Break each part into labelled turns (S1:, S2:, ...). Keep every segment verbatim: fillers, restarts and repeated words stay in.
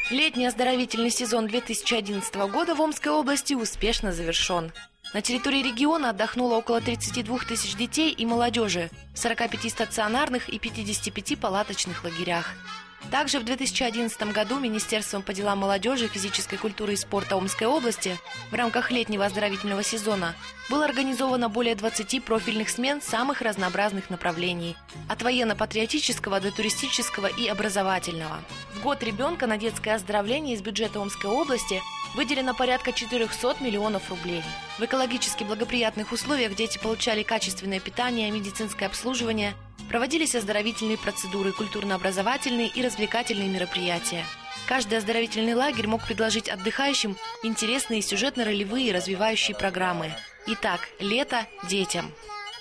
S1: Летний оздоровительный сезон две тысячи одиннадцатого года в Омской области успешно завершен. На территории региона отдохнуло около тридцати двух тысяч детей и молодежи в сорока пяти стационарных и пятидесяти пяти палаточных лагерях. Также в две тысячи одиннадцатом году Министерством по делам молодежи, физической культуры и спорта Омской области в рамках летнего оздоровительного сезона было организовано более двадцати профильных смен самых разнообразных направлений – от военно-патриотического до туристического и образовательного. В год ребенка на детское оздоровление из бюджета Омской области выделено порядка четырёхсот миллионов рублей. В экологически благоприятных условиях дети получали качественное питание, медицинское обслуживание, проводились оздоровительные процедуры, культурно-образовательные и развлекательные мероприятия. Каждый оздоровительный лагерь мог предложить отдыхающим интересные сюжетно-ролевые развивающие программы. Итак, лето детям.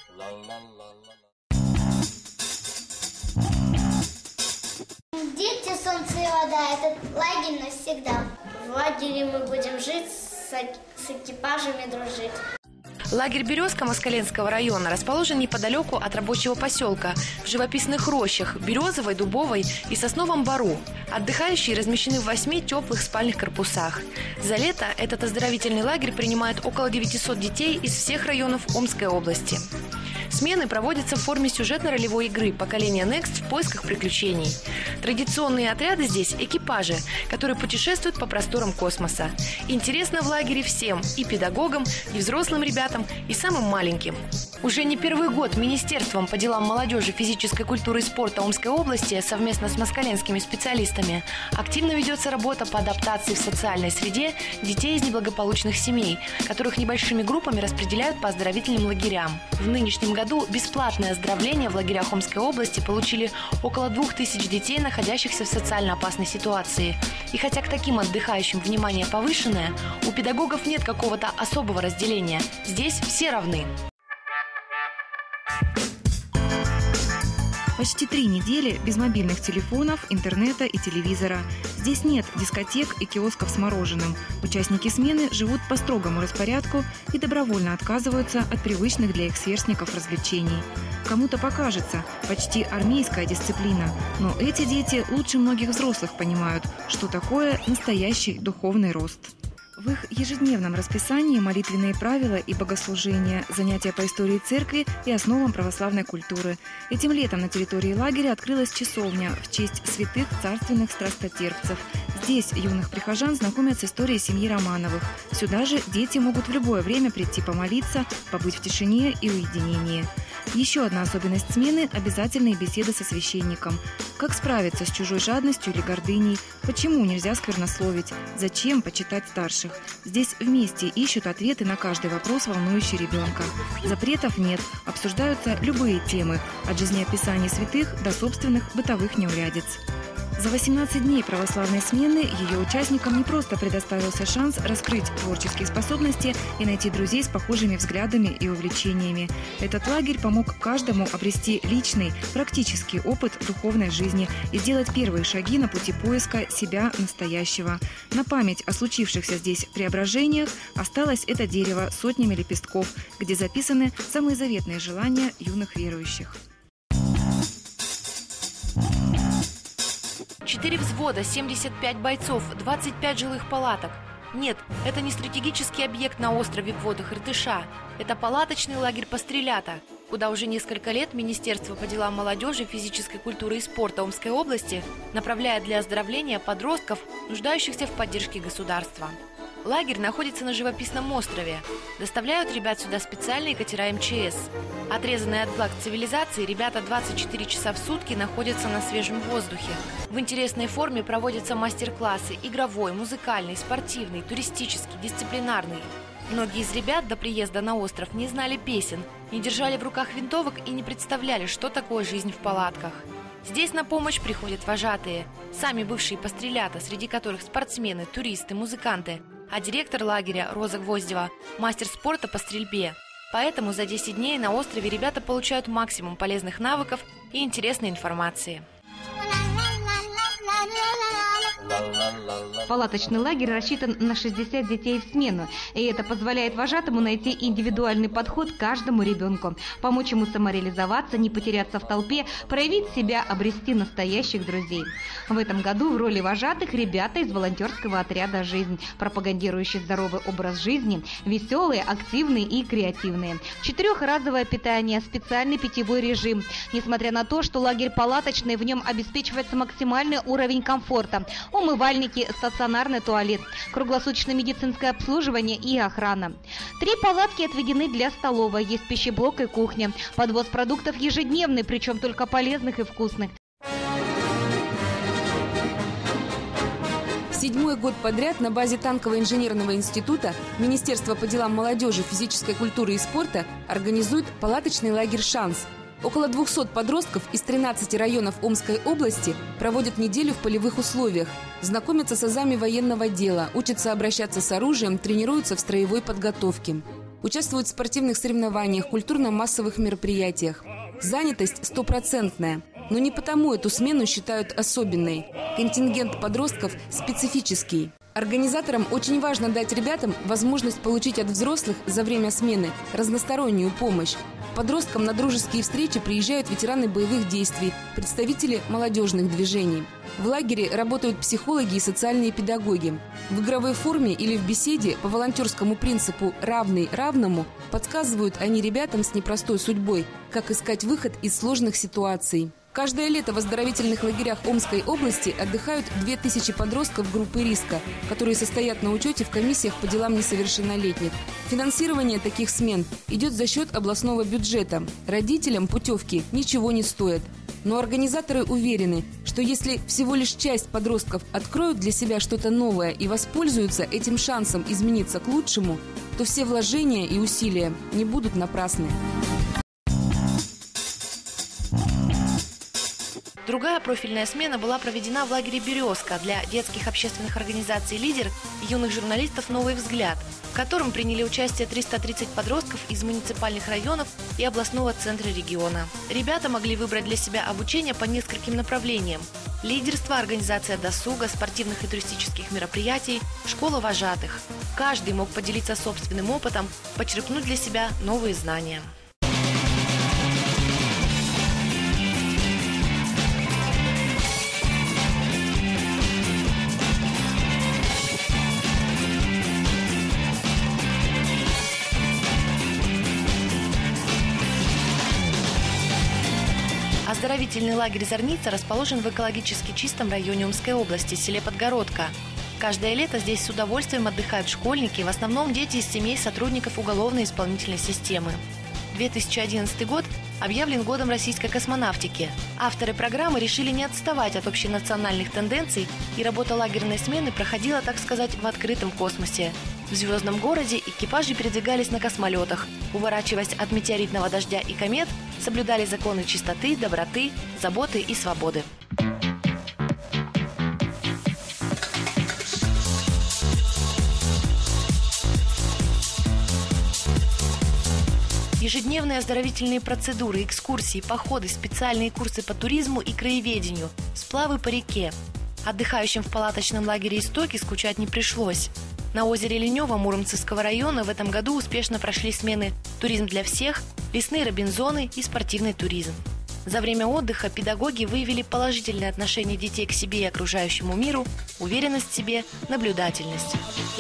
S2: Дети, солнце и вода – этот лагерь навсегда. В лагере мы будем жить, с, с экипажами дружить.
S1: Лагерь «Березка» Москаленского района расположен неподалеку от рабочего поселка, в живописных рощах, березовой, дубовой и сосновом бору. Отдыхающие размещены в восьми теплых спальных корпусах. За лето этот оздоровительный лагерь принимает около девятисот детей из всех районов Омской области. Смены проводятся в форме сюжетно-ролевой игры «Поколение Next» в поисках приключений. Традиционные отряды здесь – экипажи, которые путешествуют по просторам космоса. Интересно в лагере всем – и педагогам, и взрослым ребятам, и самым маленьким. Уже не первый год Министерством по делам молодежи, физической культуры и спорта Омской области совместно с москаленскими специалистами активно ведется работа по адаптации в социальной среде детей из неблагополучных семей, которых небольшими группами распределяют по оздоровительным лагерям. В нынешнем году бесплатное оздоровление в лагерях Омской области получили около двух тысяч детей, находящихся в социально опасной ситуации. И хотя к таким отдыхающим внимание повышенное, у педагогов нет какого-то особого разделения. Здесь все равны.
S3: Почти три недели без мобильных телефонов, интернета и телевизора. Здесь нет дискотек и киосков с мороженым. Участники смены живут по строгому распорядку и добровольно отказываются от привычных для их сверстников развлечений. Кому-то покажется почти армейская дисциплина, но эти дети лучше многих взрослых понимают, что такое настоящий духовный рост. В их ежедневном расписании молитвенные правила и богослужения, занятия по истории церкви и основам православной культуры. Этим летом на территории лагеря открылась часовня в честь святых царственных страстотерпцев. Здесь юных прихожан знакомят с историей семьи Романовых. Сюда же дети могут в любое время прийти помолиться, побыть в тишине и уединении. Еще одна особенность смены – обязательные беседы со священником. Как справиться с чужой жадностью или гордыней? Почему нельзя сквернословить? Зачем почитать старших? Здесь вместе ищут ответы на каждый вопрос, волнующий ребенка. Запретов нет, обсуждаются любые темы – от жизнеописаний святых до собственных бытовых неурядиц. За восемнадцать дней православной смены ее участникам не просто предоставился шанс раскрыть творческие способности и найти друзей с похожими взглядами и увлечениями. Этот лагерь помог каждому обрести личный, практический опыт духовной жизни и сделать первые шаги на пути поиска себя настоящего. На память о случившихся здесь преображениях осталось это дерево с сотнями лепестков, где записаны самые заветные желания юных верующих.
S1: Четыре взвода, семьдесят пять бойцов, двадцать пять жилых палаток. Нет, это не стратегический объект на острове в водах Иртыша. Это палаточный лагерь Пострелята, куда уже несколько лет Министерство по делам молодежи, физической культуры и спорта Омской области направляет для оздоровления подростков, нуждающихся в поддержке государства. Лагерь находится на живописном острове. Доставляют ребят сюда специальные катера эм че эс. Отрезанные от благ цивилизации, ребята двадцать четыре часа в сутки находятся на свежем воздухе. В интересной форме проводятся мастер-классы – игровой, музыкальный, спортивный, туристический, дисциплинарный. Многие из ребят до приезда на остров не знали песен, не держали в руках винтовок и не представляли, что такое жизнь в палатках. Здесь на помощь приходят вожатые, сами бывшие пострелята, среди которых спортсмены, туристы, музыканты, а директор лагеря Роза Гвоздева – мастер спорта по стрельбе. Поэтому за десять дней на острове ребята получают максимум полезных навыков и интересной информации.
S4: Палаточный лагерь рассчитан на шестьдесят детей в смену, и это позволяет вожатому найти индивидуальный подход к каждому ребенку, помочь ему самореализоваться, не потеряться в толпе, проявить себя, обрести настоящих друзей. В этом году в роли вожатых ребята из волонтерского отряда «Жизнь», пропагандирующие здоровый образ жизни, веселые, активные и креативные. Четырехразовое питание, специальный питьевой режим. Несмотря на то, что лагерь палаточный, в нем обеспечивается максимальный уровень комфорта. Умывальники, стационарный туалет, круглосуточное медицинское обслуживание и охрана. Три палатки отведены для столовой, есть пищеблок и кухня. Подвоз продуктов ежедневный, причем только полезных и вкусных.
S5: Седьмой год подряд на базе Танкового инженерного института Министерство по делам молодежи, физической культуры и спорта организует палаточный лагерь «Шанс». Около двухсот подростков из тринадцати районов Омской области проводят неделю в полевых условиях, знакомятся с азами военного дела, учатся обращаться с оружием, тренируются в строевой подготовке. Участвуют в спортивных соревнованиях, культурно-массовых мероприятиях. Занятость стопроцентная. Но не потому эту смену считают особенной. Контингент подростков специфический. Организаторам очень важно дать ребятам возможность получить от взрослых за время смены разностороннюю помощь. Подросткам на дружеские встречи приезжают ветераны боевых действий, представители молодежных движений. В лагере работают психологи и социальные педагоги. В игровой форме или в беседе по волонтерскому принципу «равный равному» подсказывают они ребятам с непростой судьбой, как искать выход из сложных ситуаций. Каждое лето в оздоровительных лагерях Омской области отдыхают две тысячи подростков группы риска, которые состоят на учете в комиссиях по делам несовершеннолетних. Финансирование таких смен идет за счет областного бюджета. Родителям путевки ничего не стоят. Но организаторы уверены, что если всего лишь часть подростков откроют для себя что-то новое и воспользуются этим шансом измениться к лучшему, то все вложения и усилия не будут напрасны.
S1: Другая профильная смена была проведена в лагере «Березка» для детских общественных организаций «Лидер» и юных журналистов «Новый взгляд», в котором приняли участие триста тридцать подростков из муниципальных районов и областного центра региона. Ребята могли выбрать для себя обучение по нескольким направлениям: лидерство, организация досуга, спортивных и туристических мероприятий, школа вожатых. Каждый мог поделиться собственным опытом, почерпнуть для себя новые знания. Оздоровительный лагерь «Зорница» расположен в экологически чистом районе Омской области, селе Подгородка. Каждое лето здесь с удовольствием отдыхают школьники, в основном дети из семей сотрудников уголовно-исполнительной системы. две тысячи одиннадцатый год объявлен годом российской космонавтики. Авторы программы решили не отставать от общенациональных тенденций, и работа лагерной смены проходила, так сказать, в открытом космосе. В звездном городе экипажи передвигались на космолетах, уворачиваясь от метеоритного дождя и комет, соблюдали законы чистоты, доброты, заботы и свободы. Ежедневные оздоровительные процедуры, экскурсии, походы, специальные курсы по туризму и краеведению, сплавы по реке. Отдыхающим в палаточном лагере «Истоки» скучать не пришлось. На озере Ленева Муромцевского района в этом году успешно прошли смены «Туризм для всех», «Лесные робинзоны» и «Спортивный туризм». За время отдыха педагоги выявили положительное отношение детей к себе и окружающему миру, уверенность в себе, наблюдательность.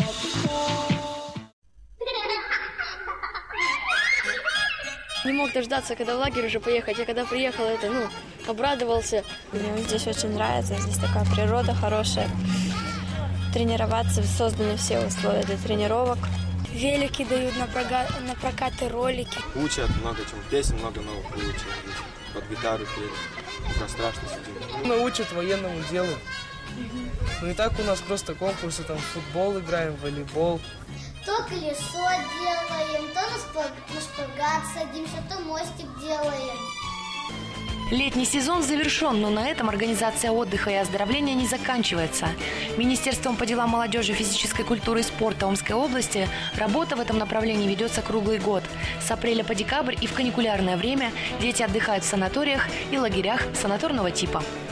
S6: Не мог дождаться, когда в лагерь уже поехать. Я когда приехал, это, ну, обрадовался.
S7: Мне здесь очень нравится, здесь такая природа хорошая. Тренироваться, созданы все условия для тренировок.
S6: Велики дают на, прокат, на прокаты, ролики.
S8: Учат много чего, песен много новых выучил. Под гитару пели, про страшно сидим.
S9: Научат военному делу. Ну и так у нас просто конкурсы, там в футбол играем, в волейбол.
S2: То колесо делаем, то на шпагат садимся, то мостик делаем.
S1: Летний сезон завершен, но на этом организация отдыха и оздоровления не заканчивается. Министерством по делам молодежи, физической культуры и спорта Омской области работа в этом направлении ведется круглый год. С апреля по декабрь и в каникулярное время дети отдыхают в санаториях и лагерях санаторного типа.